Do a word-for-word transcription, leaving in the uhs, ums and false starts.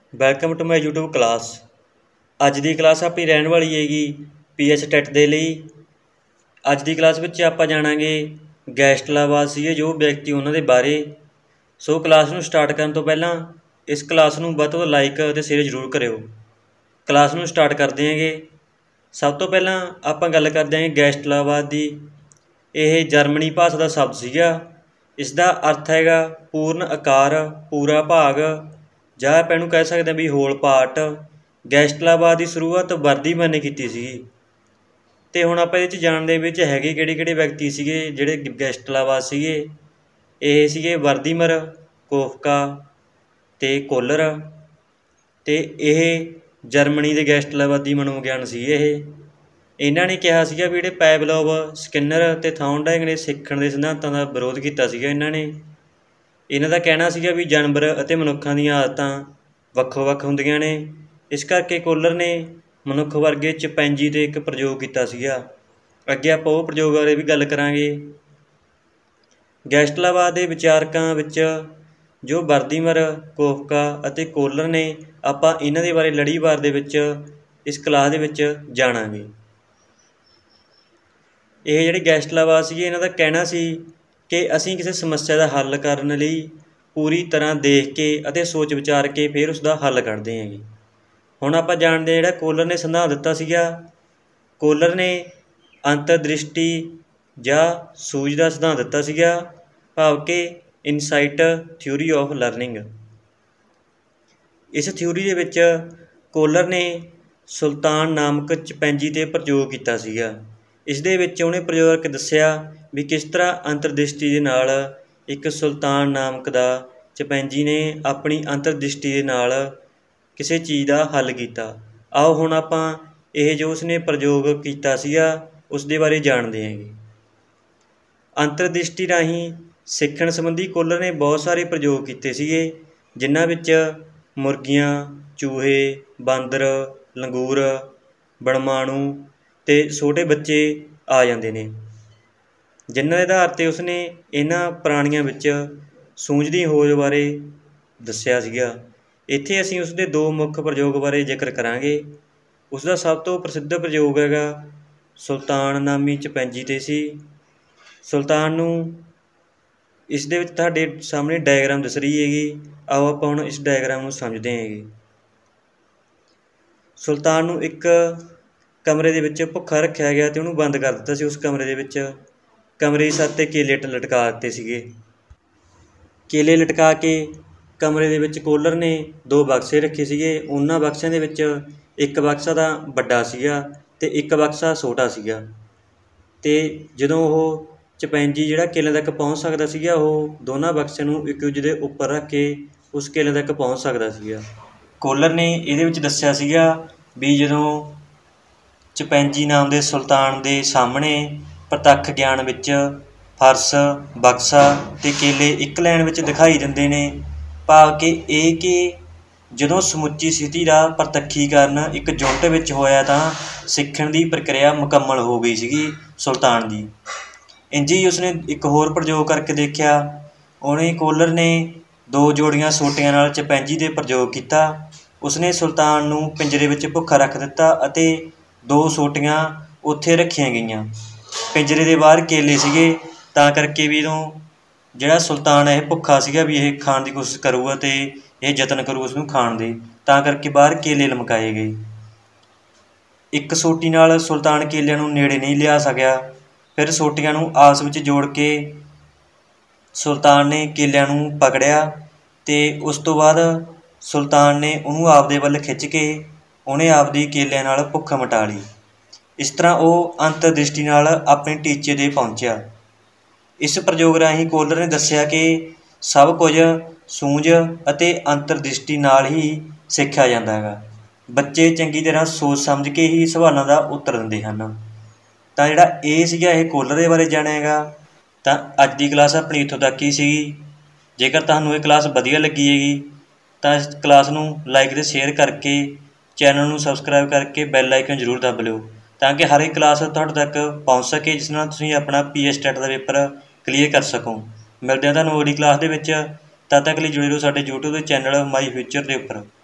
Welcome to my YouTube class. ਅੱਜ ਦੀ class ਆਪਣੀ ਰਹਿਣ ਵਾਲੀ ਹੈਗੀ ਪੀ ਐਚ ਟੈਟ ਦੇ ਲਈ। ਅੱਜ ਦੀ ਕਲਾਸ ਵਿੱਚ ਆਪਾਂ ਜਾਣਾਂਗੇ ਗੈਸਟ ਲਾਵਾਜ਼ ਸੀਗੇ ਜੋ ਵਿਅਕਤੀ ਉਹਨਾਂ ਦੇ ਬਾਰੇ। ਸੋ ਕਲਾਸ ਨੂੰ ਸਟਾਰਟ ਕਰਨ ਤੋਂ ਪਹਿਲਾਂ ਇਸ ਕਲਾਸ ਨੂੰ ਵੱਧ ਤੋਂ ਵੱਧ ਲਾਈਕ ਅਤੇ ਸ਼ੇਅਰ ਜ਼ਰੂਰ ਕਰਿਓ। ਕਲਾਸ ਨੂੰ ਸਟਾਰਟ ਕਰਦੇ ਹੈਗੇ। ਸਭ ਤੋਂ ਪਹਿਲਾਂ ਆਪਾਂ ਗੱਲ ਕਰਦੇ ਹਾਂ ਗੈਸਟ ਲਾਵਾਜ਼ ਦੀ। ਇਹ ਜਰਮਨੀ ਭਾਸ਼ਾ ਦਾ ਸ਼ਬਦ ਸੀਗਾ। ਇਸ ਦਾ ਅਰਥ ਹੈਗਾ ਪੂਰਨ ਆਕਾਰ, ਪੂਰਾ ਭਾਗ, ਜਾਂ ਆਪਾਂ ਇਹਨੂੰ ਕਹਿ ਸਕਦੇ ਹਾਂ ਵੀ ਹੋਲ ਪਾਰਟ। ਗੈਸਟਲਾਵਾਦ ਦੀ ਸ਼ੁਰੂਆਤ ਵਰਦੀਮਨ ਨੇ ਕੀਤੀ ਸੀਗੀ। ਅਤੇ ਹੁਣ ਆਪਾਂ ਇਹਦੇ 'ਚ ਜਾਣਦੇ ਵਿੱਚ ਹੈਗੇ ਕਿਹੜੇ ਕਿਹੜੇ ਵਿਅਕਤੀ ਸੀਗੇ ਜਿਹੜੇ ਗੈਸਟਲਾਵਾਦ ਸੀਗੇ। ਇਹ ਸੀਗੇ ਵਰਦੀਮਰ, ਕੋਫਕਾ ਅਤੇ ਕੋਲਰ। ਅਤੇ ਇਹ ਜਰਮਨੀ ਦੇ ਗੈਸਟਲਾਵਾਦੀ ਮਨੋਵਿਗਿਆਨ ਸੀਗੇ। ਇਹ ਇਹਨਾਂ ਨੇ ਕਿਹਾ ਸੀਗਾ ਵੀ ਜਿਹੜੇ ਪੈਵਲੋਵ, ਸਕਿਨਰ ਅਤੇ ਥਾਊਂਡੈਂਗ ਨੇ ਸਿੱਖਣ ਦੇ ਸਿਧਾਂਤਾਂ ਦਾ ਵਿਰੋਧ ਕੀਤਾ ਸੀਗਾ। ਇਹਨਾਂ ਨੇ ਇਹਨਾਂ ਦਾ ਕਹਿਣਾ ਸੀਗਾ ਵੀ ਜਾਨਵਰ ਅਤੇ ਮਨੁੱਖਾਂ ਦੀਆਂ ਆਦਤਾਂ ਵੱਖੋ ਵੱਖ ਹੁੰਦੀਆਂ ਨੇ। ਇਸ ਕਰਕੇ ਕੋਲਰ ਨੇ ਮਨੁੱਖ ਵਰਗੇ ਚਪੈਂਜੀ 'ਤੇ ਇੱਕ ਪ੍ਰਯੋਗ ਕੀਤਾ ਸੀਗਾ। ਅੱਗੇ ਆਪਾਂ ਉਹ ਪ੍ਰਯੋਗ ਬਾਰੇ ਵੀ ਗੱਲ ਕਰਾਂਗੇ। ਗੈਸਟਲਾਵਾਦ ਦੇ ਵਿਚਾਰਕਾਂ ਵਿੱਚ ਜੋ ਵਰਦੀਮਰ, ਕੋਫਕਾ ਅਤੇ ਕੋਲਰ ਨੇ, ਆਪਾਂ ਇਹਨਾਂ ਦੇ ਬਾਰੇ ਲੜੀਵਾਰ ਦੇ ਵਿੱਚ ਇਸ ਕਲਾਸ ਦੇ ਵਿੱਚ ਜਾਣਾਂਗੇ। ਇਹ ਜਿਹੜੇ ਗੈਸਟਲਾਵਾਦ ਸੀਗੇ ਇਹਨਾਂ ਦਾ ਕਹਿਣਾ ਸੀ ਕਿ ਅਸੀਂ ਕਿਸੇ ਸਮੱਸਿਆ ਦਾ ਹੱਲ ਕਰਨ ਲਈ ਪੂਰੀ ਤਰ੍ਹਾਂ ਦੇਖ ਕੇ ਅਤੇ ਸੋਚ ਵਿਚਾਰ ਕੇ ਫਿਰ ਉਸ ਦਾ ਹੱਲ ਕੱਢਦੇ ਹੈਗੇ। ਹੁਣ ਆਪਾਂ ਜਾਣਦੇ ਹਾਂ ਜਿਹੜਾ ਕੋਲਰ ਨੇ ਸਿਧਾਂਤ ਦਿੱਤਾ ਸੀਗਾ। ਕੋਲਰ ਨੇ ਅੰਤਰਦ੍ਰਿਸ਼ਟੀ ਜਾਂ ਸੂਝ ਦਾ ਸਿਧਾਂਤ ਦਿੱਤਾ ਸੀਗਾ, ਭਾਵ ਕਿ ਇਨਸਾਈਟ ਥਿਊਰੀ ਆਫ ਲਰਨਿੰਗ। ਇਸ ਥਿਊਰੀ ਦੇ ਵਿੱਚ ਕੋਲਰ ਨੇ ਸੁਲਤਾਨ ਨਾਮਕ ਚਪੈਂਜੀ 'ਤੇ ਪ੍ਰਯੋਗ ਕੀਤਾ ਸੀਗਾ। ਇਸ ਦੇ ਵਿੱਚ ਉਹਨੇ ਪ੍ਰਯੋਗ ਕਰਕੇ ਦੱਸਿਆ ਵੀ ਕਿਸ ਤਰ੍ਹਾਂ ਅੰਤਰਦ੍ਰਿਸ਼ਟੀ ਦੇ ਨਾਲ ਇੱਕ ਸੁਲਤਾਨ ਨਾਮਕ ਦਾ ਚਪੈਂਜੀ ਨੇ ਆਪਣੀ ਅੰਤਰਦ੍ਰਿਸ਼ਟੀ ਦੇ ਨਾਲ ਕਿਸੇ ਚੀਜ਼ ਦਾ ਹੱਲ ਕੀਤਾ। ਆਓ ਹੁਣ ਆਪਾਂ ਇਹ ਜੋ ਉਸਨੇ ਪ੍ਰਯੋਗ ਕੀਤਾ ਸੀਗਾ ਉਸ ਦੇ ਬਾਰੇ ਜਾਣਦੇ ਹੈਗੇ। ਅੰਤਰਦ੍ਰਿਸ਼ਟੀ ਰਾਹੀਂ ਸਿੱਖਣ ਸੰਬੰਧੀ ਕੋਲਰ ਨੇ ਬਹੁਤ ਸਾਰੇ ਪ੍ਰਯੋਗ ਕੀਤੇ ਸੀਗੇ, ਜਿਨ੍ਹਾਂ ਵਿੱਚ ਮੁਰਗੀਆਂ, ਚੂਹੇ, ਬਾਂਦਰ, ਲੰਗੂਰ, ਬਣਮਾਣੂ ਅਤੇ ਛੋਟੇ ਬੱਚੇ ਆ ਜਾਂਦੇ ਨੇ, ਜਿਨ੍ਹਾਂ ਦੇ ਆਧਾਰ 'ਤੇ ਉਸਨੇ ਇਹਨਾਂ ਪ੍ਰਾਣੀਆਂ ਵਿੱਚ ਸੂਝ ਦੀ ਹੋਂਦ ਬਾਰੇ ਦੱਸਿਆ ਸੀਗਾ। ਇੱਥੇ ਅਸੀਂ ਉਸਦੇ ਦੋ ਮੁੱਖ ਪ੍ਰਯੋਗ ਬਾਰੇ ਜ਼ਿਕਰ ਕਰਾਂਗੇ। ਉਸਦਾ ਸਭ ਤੋਂ ਪ੍ਰਸਿੱਧ ਪ੍ਰਯੋਗ ਹੈਗਾ ਸੁਲਤਾਨ ਨਾਮੀ ਚਪੈਂਜੀ 'ਤੇ ਸੀ। ਸੁਲਤਾਨ ਨੂੰ ਇਸ ਦੇ ਵਿੱਚ ਤੁਹਾਡੇ ਸਾਹਮਣੇ ਡਾਇਗਰਾਮ ਦਿਸ ਰਹੀ ਹੈਗੀ। ਆਓ ਆਪਾਂ ਹੁਣ ਇਸ ਡਾਇਗਰਾਮ ਨੂੰ ਸਮਝਦੇ ਹੈਗੇ। ਸੁਲਤਾਨ ਨੂੰ ਇੱਕ ਕਮਰੇ ਦੇ ਵਿੱਚ ਭੁੱਖਾ ਰੱਖਿਆ ਗਿਆ ਅਤੇ ਉਹਨੂੰ ਬੰਦ ਕਰ ਦਿੱਤਾ ਸੀ। ਉਸ ਕਮਰੇ ਦੇ ਵਿੱਚ ਕਮਰੇ ਦੀ ਛੱਤ 'ਤੇ ਕੇਲੇ ਲਟਕਾ ਦਿੱਤੇ ਸੀਗੇ। ਕੇਲੇ ਲਟਕਾ ਕੇ ਕਮਰੇ ਦੇ ਵਿੱਚ ਕੋਲਰ ਨੇ ਦੋ ਬਕਸੇ ਰੱਖੇ ਸੀਗੇ। ਉਹਨਾਂ ਬਕਸਿਆਂ ਦੇ ਵਿੱਚ ਇੱਕ ਬਕਸਾ ਤਾਂ ਵੱਡਾ ਸੀਗਾ ਅਤੇ ਇੱਕ ਬਕਸਾ ਛੋਟਾ ਸੀਗਾ। ਅਤੇ ਜਦੋਂ ਉਹ ਚਪੈਂਜੀ ਜਿਹੜਾ ਕੇਲੇ ਤੱਕ ਪਹੁੰਚ ਸਕਦਾ ਸੀਗਾ, ਉਹ ਦੋਨਾਂ ਬਕਸਿਆਂ ਨੂੰ ਇੱਕ ਦੂਜੇ ਦੇ ਉੱਪਰ ਰੱਖ ਕੇ ਉਸ ਕੇਲੇ ਤੱਕ ਪਹੁੰਚ ਸਕਦਾ ਸੀਗਾ। ਕੋਲਰ ਨੇ ਇਹਦੇ ਵਿੱਚ ਦੱਸਿਆ ਸੀਗਾ ਵੀ ਜਦੋਂ ਚਪੈਂਜੀ ਨਾਮ ਦੇ ਸੁਲਤਾਨ ਦੇ ਸਾਹਮਣੇ ਪ੍ਰਤੱਖ ਗਿਆਨ ਵਿੱਚ ਫਰਸ਼, ਬਕਸਾ ਅਤੇ ਕੇਲੇ ਇੱਕ ਲਾਈਨ ਵਿੱਚ ਦਿਖਾਈ ਦਿੰਦੇ ਨੇ, ਭਾਵ ਕਿ ਇਹ ਕਿ ਜਦੋਂ ਸਮੁੱਚੀ ਸਥਿਤੀ ਦਾ ਪ੍ਰਤੱਖੀਕਰਨ ਇੱਕ ਯੂਨਿਟ ਵਿੱਚ ਹੋਇਆ ਤਾਂ ਸਿੱਖਣ ਦੀ ਪ੍ਰਕਿਰਿਆ ਮੁਕੰਮਲ ਹੋ ਗਈ ਸੀਗੀ ਸੁਲਤਾਨ ਦੀ। ਇੰਝ ਹੀ ਉਸਨੇ ਇੱਕ ਹੋਰ ਪ੍ਰਯੋਗ ਕਰਕੇ ਦੇਖਿਆ। ਉਹਨੇ ਕੋਲਰ ਨੇ ਦੋ ਜੋੜੀਆਂ ਸੋਟੀਆਂ ਨਾਲ ਚਪੈਂਜੀ 'ਤੇ ਪ੍ਰਯੋਗ ਕੀਤਾ। ਉਸਨੇ ਸੁਲਤਾਨ ਨੂੰ ਪਿੰਜਰੇ ਵਿੱਚ ਭੁੱਖਾ ਰੱਖ ਦਿੱਤਾ ਅਤੇ ਦੋ ਸੋਟੀਆਂ ਉੱਥੇ ਰੱਖੀਆਂ ਗਈਆਂ। ਪਿੰਜਰੇ ਦੇ ਬਾਹਰ ਕੇਲੇ ਸੀਗੇ, ਤਾਂ ਕਰਕੇ ਵੀ ਜਦੋਂ ਜਿਹੜਾ ਸੁਲਤਾਨ ਇਹ ਭੁੱਖਾ ਸੀਗਾ ਵੀ ਇਹ ਖਾਣ ਦੀ ਕੋਸ਼ਿਸ਼ ਕਰੂਗਾ ਅਤੇ ਇਹ ਯਤਨ ਕਰੂ ਉਸਨੂੰ ਖਾਣ ਦੇ, ਤਾਂ ਕਰਕੇ ਬਾਹਰ ਕੇਲੇ ਲਮਕਾਏ ਗਏ। ਇੱਕ ਸੋਟੀ ਨਾਲ ਸੁਲਤਾਨ ਕੇਲਿਆਂ ਨੂੰ ਨੇੜੇ ਨਹੀਂ ਲਿਆ ਸਕਿਆ। ਫਿਰ ਸੋਟੀਆਂ ਨੂੰ ਆਪਸ ਵਿੱਚ ਜੋੜ ਕੇ ਸੁਲਤਾਨ ਨੇ ਕੇਲਿਆਂ ਨੂੰ ਪਕੜਿਆ ਅਤੇ ਉਸ ਤੋਂ ਬਾਅਦ ਸੁਲਤਾਨ ਨੇ ਉਹਨੂੰ ਆਪਦੇ ਵੱਲ ਖਿੱਚ ਕੇ ਉਹਨੇ ਆਪਦੀ ਕੇਲਿਆਂ ਨਾਲ ਭੁੱਖ ਮਿਟਾ ਲਈ। ਇਸ ਤਰ੍ਹਾਂ ਉਹ ਅੰਤਰਦ੍ਰਿਸ਼ਟੀ ਨਾਲ ਆਪਣੇ ਟੀਚੇ 'ਤੇ ਪਹੁੰਚਿਆ। ਇਸ ਪ੍ਰਯੋਗ ਰਾਹੀਂ ਕੋਲਰ ਨੇ ਦੱਸਿਆ ਕਿ ਸਭ ਕੁਝ ਸੂਝ ਅਤੇ ਅੰਤਰਦ੍ਰਿਸ਼ਟੀ ਨਾਲ ਹੀ ਸਿੱਖਿਆ ਜਾਂਦਾ ਹੈਗਾ। ਬੱਚੇ ਚੰਗੀ ਤਰ੍ਹਾਂ ਸੋਚ ਸਮਝ ਕੇ ਹੀ ਸਵਾਲਾਂ ਦਾ ਉੱਤਰ ਦਿੰਦੇ ਹਨ। ਤਾਂ ਜਿਹੜਾ ਇਹ ਸੀਗਾ ਇਹ ਕੋਲਰ ਦੇ ਬਾਰੇ ਜਾਣਿਆ ਹੈਗਾ। ਤਾਂ ਅੱਜ ਦੀ ਕਲਾਸ ਆਪਣੀ ਇੱਥੋਂ ਤੱਕ ਹੀ ਸੀਗੀ। ਜੇਕਰ ਤੁਹਾਨੂੰ ਇਹ ਕਲਾਸ ਵਧੀਆ ਲੱਗੀ ਹੈਗੀ ਤਾਂ ਇਸ ਕਲਾਸ ਨੂੰ ਲਾਈਕ ਅਤੇ ਸ਼ੇਅਰ ਕਰਕੇ, ਚੈਨਲ ਨੂੰ ਸਬਸਕ੍ਰਾਈਬ ਕਰਕੇ ਬੈਲ ਆਈਕਨ ਜ਼ਰੂਰ ਦੱਬ ਲਿਓ, ਤਾਂ ਕਿ ਹਰ ਇੱਕ ਕਲਾਸ ਤੁਹਾਡੇ ਤੱਕ ਪਹੁੰਚ ਸਕੇ, ਜਿਸ ਨਾਲ ਤੁਸੀਂ ਆਪਣਾ ਪੀ ਐਚ ਟੈਟ ਦਾ ਪੇਪਰ ਕਲੀਅਰ ਕਰ ਸਕੋ। ਮਿਲਦੇ ਹਾਂ ਤੁਹਾਨੂੰ ਅਗਲੀ ਕਲਾਸ ਦੇ ਵਿੱਚ। ਤਦ ਤੱਕ ਲਈ ਜੁੜੇ ਰਹੋ ਸਾਡੇ YouTube ਦੇ ਚੈਨਲ ਮਾਈ ਫਿਊਚਰ ਦੇ ਉੱਪਰ।